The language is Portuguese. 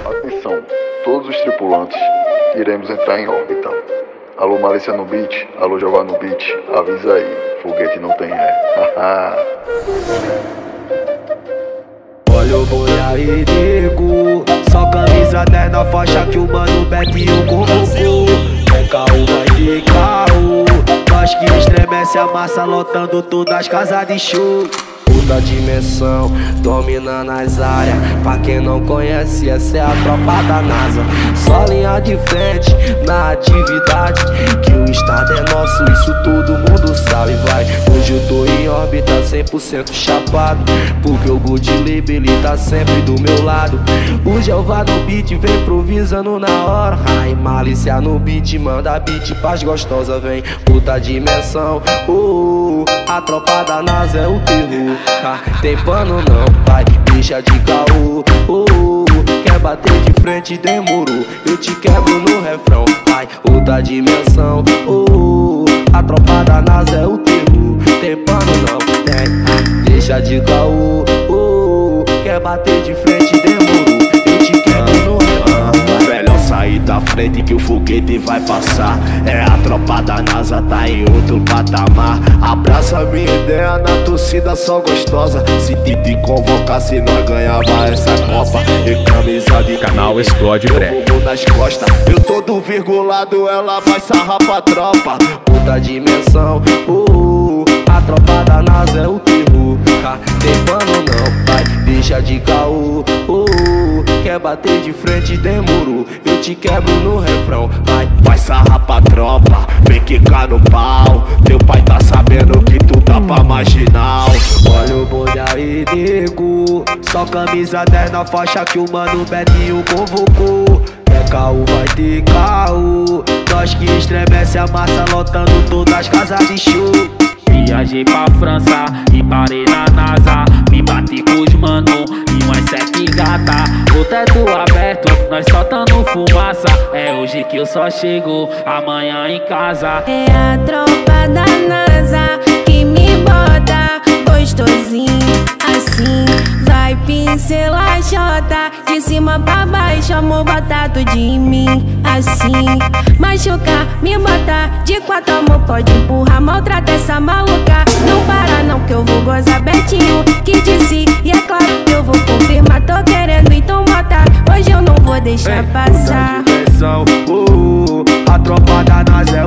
Atenção, todos os tripulantes, iremos entrar em órbita. Alô Malícia no beat, alô Jeová no beat, avisa aí, foguete não tem ré. Olha o boi aí, nego, só camisa 10 na faixa que o mano Betinho convocou. É caô, vai ter caô, nós que estremece a massa lotando todas as casas de show. Puta dimensão, dominando as áreas. Pra quem não conhece, essa é a tropa da NASA. Só linha de frente na atividade, que o estado é nosso, isso todo mundo sabe, vai. Hoje eu tô em órbita 100% chapado, porque o Good Lib, ele tá sempre do meu lado. O Jeová no beat vem improvisando na hora. Ai, Malícia no beat, manda beat, paz gostosa, vem. Puta dimensão, a tropa da NASA é o terror. Tem pano não, vai, deixa de caô. Quer bater de frente, demorou, eu te quebro no refrão. Vai, outra dimensão, a tropa da NASA é o terror. Tem pano não, tem, deixa de caô. Quer bater de frente, demorou, eu te quebro no refrão. Melhor sair da frente que o foguete vai passar. É a tropa da NASA, tá em outro patamar. Abraça minha ideia na torcida só gostosa. Se te convocasse nós ganhava essa copa. E camisa de canal Explode Breve nas costas. Eu todo virgulado, ela vai sarrar pra tropa. Puta dimensão, a tropa da NASA é o terror. Tem pano não, vai, deixa de caô. Quer bater de frente, demorou, eu te quebro no refrão. Vai sarrar pra tropa, vem quicar no pau. Teu pai tá sabendo que tu tá pra marginal. Olha o boi aí, nego, só camisa 10 na faixa que o mano Betinho convocou. É caô, vai ter caô, nós que estremece a massa lotando todas as casas de show. Viajei pra França e parei na NASA. Me bati com os mano e umas 7 gata. O teto aberto, nós soltando fumaça. É hoje que eu só chego, amanhã em casa. É a tropa da NASA que me bota gostosinho assim. Vai pincelar a jota, de cima pra baixo, amor, bota tudo em mim assim. Machucar, me botar de 4, amor, pode empurrar, maltrata essa maluca. Não para não que eu vou gozar, Betinho que disse. E é claro que eu vou confirmar, tô querendo, então bota. Hoje eu não vou deixar passar. A tropa da NASA é